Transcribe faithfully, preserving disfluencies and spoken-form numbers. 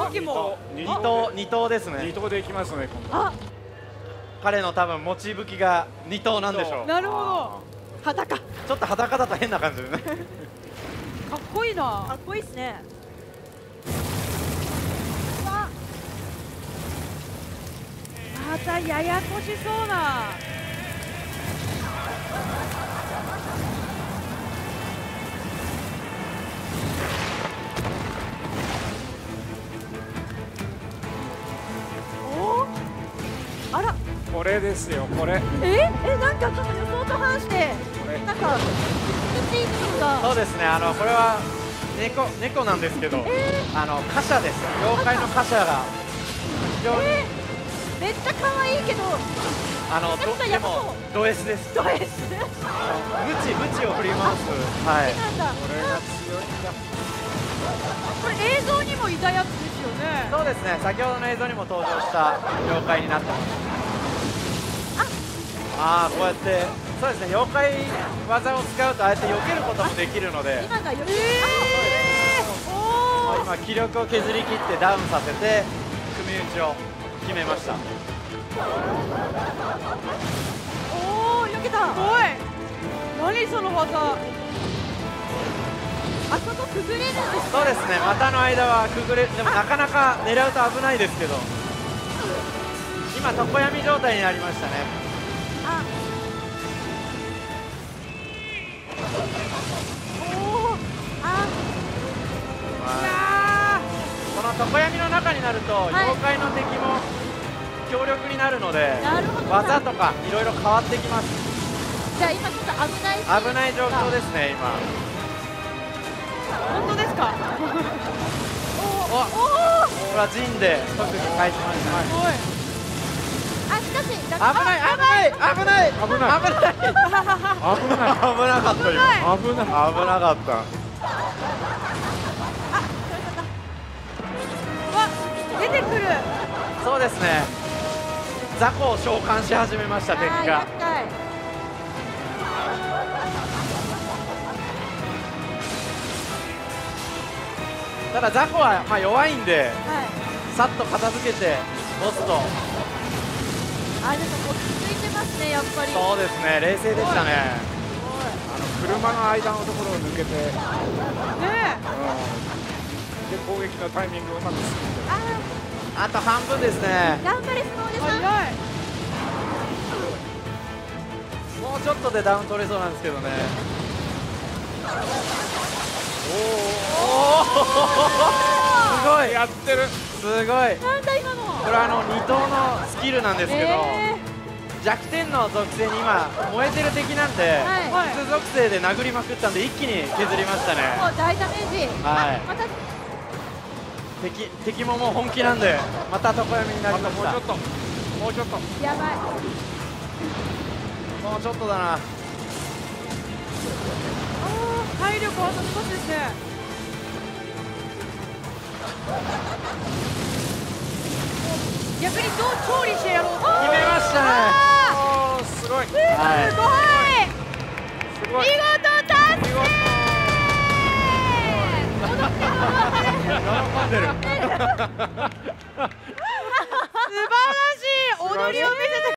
武器も二刀二刀ですね。 二刀でいきますね今度。 あ、 彼の多分持ち武器が二刀なんでしょう。 なるほど。裸。かちょっと裸だと変な感じでね。 っこいいな。 かっこいいっすね。わ、 またややこしそうな。 おお、あら、 これですよこれ。 ええ、なんかちょっと予想と反してこれなんか美しい部分が。 そうですね。あのこれは猫猫なんですけど、 えあの貨車です。妖怪の貨車が非常に、 えー、めっちゃ可愛いけどあのどでめちゃくちゃやばそうもド S です。 ド S ムチムチを振り回す。はい。 なんだ。 これが強いんだ。 これ映像にもいたやつですよね。 そうですね。先ほどの映像にも登場した妖怪になってます。ああー、こうやってそうですね。妖怪技を使うとああやって避けることもできるので、 今がより、 えー、おお。 今気力を削り切ってダウンさせて組み打ちを決めました。 おお、避けた。 すごい。何その技。 あそこくぐれるんですね。 そうですね。股の間はくぐれ、でもなかなか狙うと危ないですけど、今常闇状態になりましたね。 あ、おお、あ、 あこの常闇の中になると、 い妖怪の敵も強力になるので、 なるほどな。 技とかいろいろ変わってきます。 じゃあ今ちょっと危ないシーン。 危ない状況ですね今。 本当ですか。 お、これは陣で特に返しました。 すごい。 あ、しかし、危危ない危ない危ない危ない危ない危ない危なかったよ。 危ない。 危なかった。 わ、出てくる。 そうですね。雑魚を召喚し始めました敵あー、 が。 厄介。 ただ雑魚はまあ弱いんで、 はい。 さっと片付けてボスと。 あ、でも落ち着いてますね、やっぱり。 そうですね。冷静でしたね。 あの車の間のところを抜けて、うん、でね攻撃のタイミングをうまく進んで。 ああと半分ですね。 ー、頑張れ、スノーデえ。 さん。 早い。 もうちょっとでダウン取れそうなんですけどね。おおすごいやってる。 すごい。 なんだ今の。 これはあの二刀のスキルなんですけど、 え弱点の属性に今燃えてる敵なんで、 ー、はい。 普通属性で殴りまくったんで一気に削りましたね。 もう大ダメージ。 はいあ、また。 敵敵ももう本気なんでまた常闇になりました。 もうちょっともうちょっと。 やばい。 もうちょっとだな。 体力あと少しですね。逆にどう調理してやろうと。 決めましたね。 おー、すごい。 はい。 すごい。 すごい。 見事達成。 喜んでる。 素晴らしい踊りを見せて